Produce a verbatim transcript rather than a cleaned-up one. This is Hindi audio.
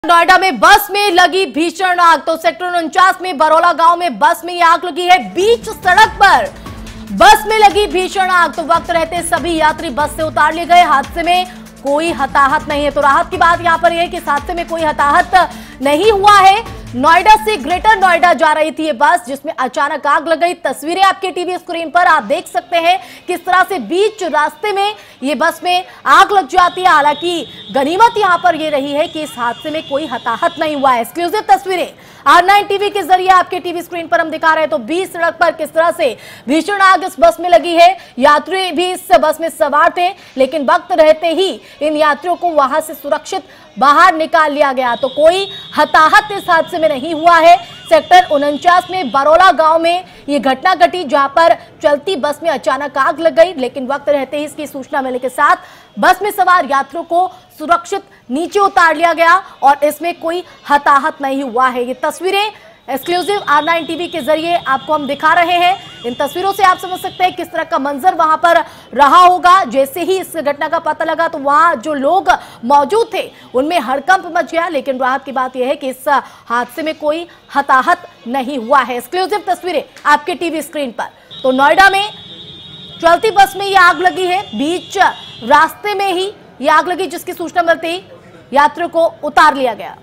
नोएडा में बस में लगी भीषण आग। तो सेक्टर उनचास में बरौला गांव में बस में आग लगी है। बीच सड़क पर बस में लगी भीषण आग। तो वक्त रहते सभी यात्री बस से उतार लिए गए। हादसे में कोई हताहत नहीं है। तो राहत की बात यहां पर यह है कि इस हादसे में कोई हताहत नहीं हुआ है। नोएडा से ग्रेटर नोएडा जा रही थी ये बस, जिसमें अचानक आग लग गई। तस्वीरें आपके टीवी स्क्रीन पर आप देख सकते हैं किस तरह से बीच रास्ते में ये बस में आग लग जाती है। हालांकि गनीमत यहां पर ये रही है कि इस हादसे में कोई हताहत नहीं हुआ है। एक्सक्लूसिव तस्वीरें आर नाइन टीवी के जरिए आपके टीवी स्क्रीन पर हम दिखा रहे हैं। तो बीच सड़क पर किस तरह से भीषण आग इस बस में लगी है। यात्री भी इस बस में सवार थे, लेकिन वक्त रहते ही इन यात्रियों को वहां से सुरक्षित बाहर निकाल लिया गया। तो कोई हताहत इस हादसे में नहीं हुआ है। सेक्टर उनचास में बरौला गांव में यह घटना घटी, जहां पर चलती बस में अचानक आग लग गई, लेकिन वक्त रहते ही इसकी सूचना मिलने के साथ बस में सवार यात्रियों को सुरक्षित नीचे उतार लिया गया और इसमें कोई हताहत नहीं हुआ है। ये तस्वीरें एक्सक्लूसिव आर नाइन टीवी के जरिए आपको हम दिखा रहे हैं। इन तस्वीरों से आप समझ सकते हैं किस तरह का मंजर वहां पर रहा होगा। जैसे ही इस घटना का पता लगा तो वहां जो लोग मौजूद थे उनमें हड़कंप मच गया, लेकिन राहत की बात यह है कि इस हादसे में कोई हताहत नहीं हुआ है। एक्सक्लूसिव तस्वीरें आपके टीवी स्क्रीन पर। तो नोएडा में चलती बस में यह आग लगी है। बीच रास्ते में ही यह आग लगी, जिसकी सूचना मिलते ही यात्रियों को उतार लिया गया।